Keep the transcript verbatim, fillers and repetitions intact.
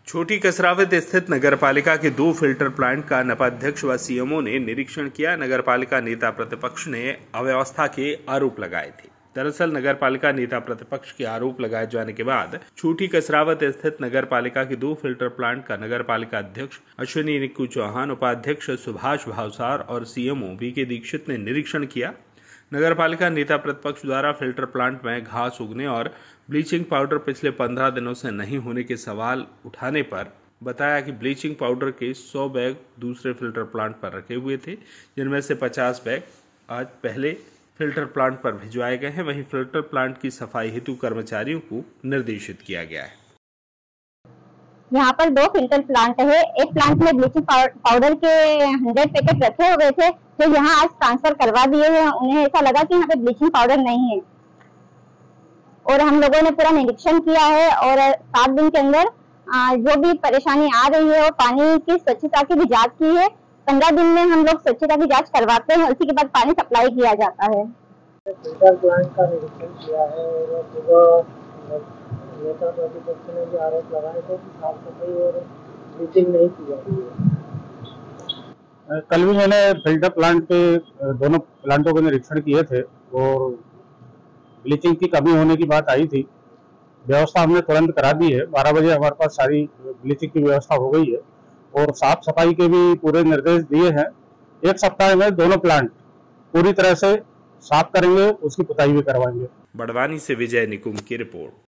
छोटी कसरावत स्थित नगरपालिका के दो फिल्टर प्लांट का नपाध्यक्ष व सीएमओ ने निरीक्षण किया। नगरपालिका नेता प्रतिपक्ष ने अव्यवस्था के आरोप लगाए थे। दरअसल नगरपालिका नेता प्रतिपक्ष के आरोप लगाए जाने के बाद छोटी कसरावत स्थित नगरपालिका के दो फिल्टर प्लांट का नगरपालिका अध्यक्ष अश्विनी निक्कू चौहान, उपाध्यक्ष सुभाष भावसार और सीएमओ बीके दीक्षित ने निरीक्षण किया। नगरपालिका नेता प्रतिपक्ष द्वारा फिल्टर प्लांट में घास उगने और ब्लीचिंग पाउडर पिछले पंद्रह दिनों से नहीं होने के सवाल उठाने पर बताया कि ब्लीचिंग पाउडर के सौ बैग दूसरे फिल्टर प्लांट पर रखे हुए थे, जिनमें से पचास बैग आज पहले फिल्टर प्लांट पर भिजवाए गए हैं। वहीं फिल्टर प्लांट की सफाई हेतु कर्मचारियों को निर्देशित किया गया है। यहाँ पर दो फिल्टर प्लांट है। एक प्लांट में ब्लीचिंग पाउडर के हंड्रेड पैकेट रखे हुए थे, जो यहाँ आज ट्रांसफर करवा दिए हैं। उन्हें ऐसा लगा कि यहाँ पे ब्लीचिंग पाउडर नहीं है और हम लोगों ने पूरा निरीक्षण किया है और सात दिन के अंदर जो भी परेशानी आ रही है और पानी की स्वच्छता की भी जांच की है। पंद्रह दिन में हम लोग स्वच्छता की जांच करवाते हैं, उसी के बाद पानी सप्लाई किया जाता है। फिल्टर प्लांट का निरीक्षण किया है और सुबह नेता प्रतिपक्ष ने भी आरोप लगाए थे कि साफ सफाई और ब्लीचिंग नहीं की जाती है। कल भी मैंने फिल्टर प्लांट के दोनों प्लांटों के निरीक्षण किए थे और ब्लीचिंग की कमी होने की बात आई थी। व्यवस्था हमने तुरंत करा दी है। बारह बजे हमारे पास सारी ब्लीचिंग की व्यवस्था हो गई है और साफ सफाई के भी पूरे निर्देश दिए हैं। एक सप्ताह में दोनों प्लांट पूरी तरह से साफ करेंगे, उसकी पुताई भी करवाएंगे। बड़वानी से विजय निकुम की रिपोर्ट।